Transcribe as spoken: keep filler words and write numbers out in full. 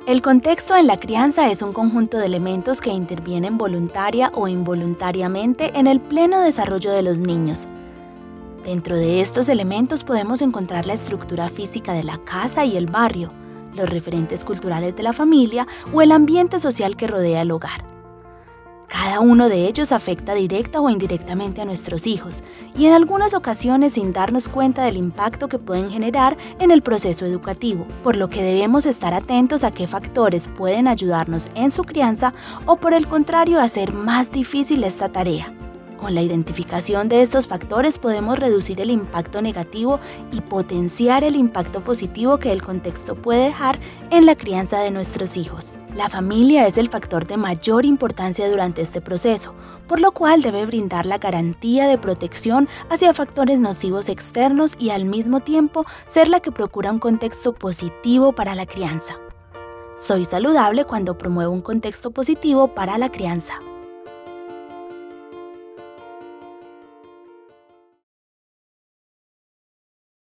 El contexto en la crianza es un conjunto de elementos que intervienen voluntaria o involuntariamente en el pleno desarrollo de los niños. Dentro de estos elementos podemos encontrar la estructura física de la casa y el barrio, los referentes culturales de la familia o el ambiente social que rodea el hogar. Cada uno de ellos afecta directa o indirectamente a nuestros hijos y en algunas ocasiones sin darnos cuenta del impacto que pueden generar en el proceso educativo, por lo que debemos estar atentos a qué factores pueden ayudarnos en su crianza o por el contrario hacer más difícil esta tarea. Con la identificación de estos factores podemos reducir el impacto negativo y potenciar el impacto positivo que el contexto puede dejar en la crianza de nuestros hijos. La familia es el factor de mayor importancia durante este proceso, por lo cual debe brindar la garantía de protección hacia factores nocivos externos y al mismo tiempo ser la que procura un contexto positivo para la crianza. Soy saludable cuando promuevo un contexto positivo para la crianza.